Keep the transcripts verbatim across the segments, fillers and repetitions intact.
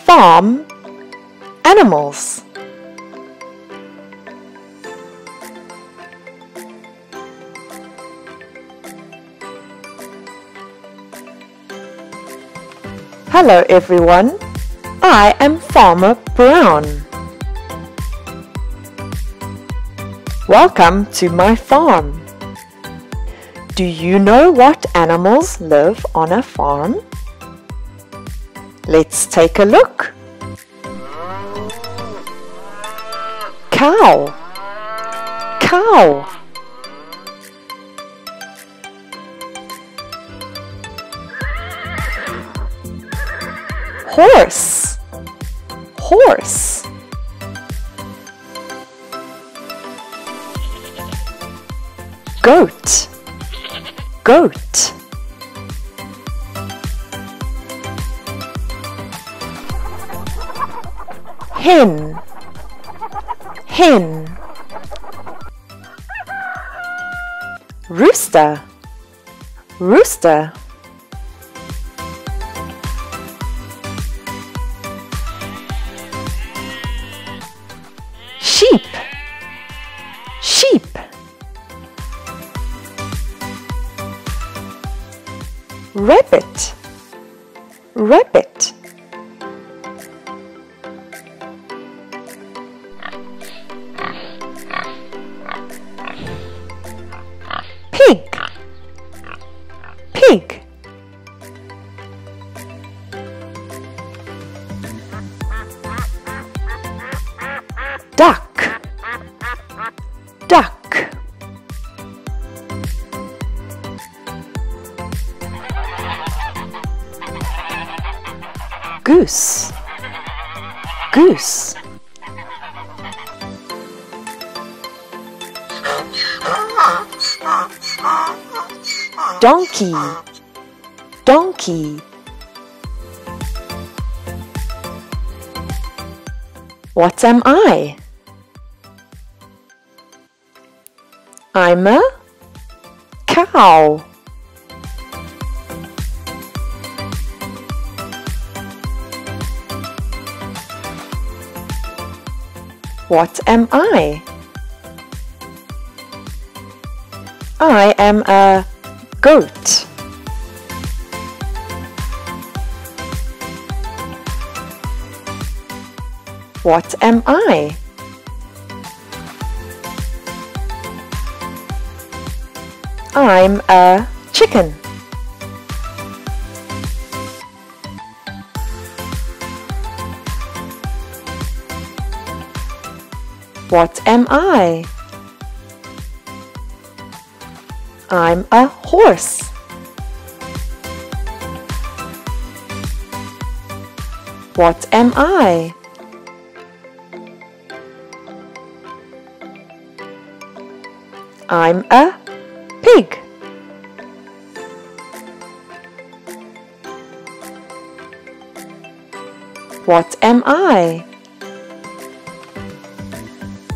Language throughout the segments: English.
farm animals. Hello everyone, I am Farmer Brown. Welcome to my farm. Do you know what animals live on a farm? Let's take a look. Cow, cow. Horse, horse. Goat, goat. Hen, hen. Rooster, rooster. Sheep, sheep. Rabbit, rabbit. Pig, pig. Duck, duck. Goose, goose. Donkey, donkey. What am I? I'm a cow. What am I? I am a goat. What am I? I'm a chicken. What am I? I'm a horse. What am I? I'm a pig. What am I?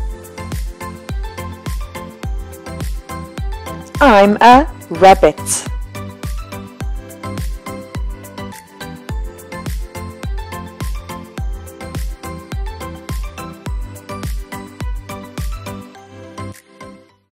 I'm a rabbit.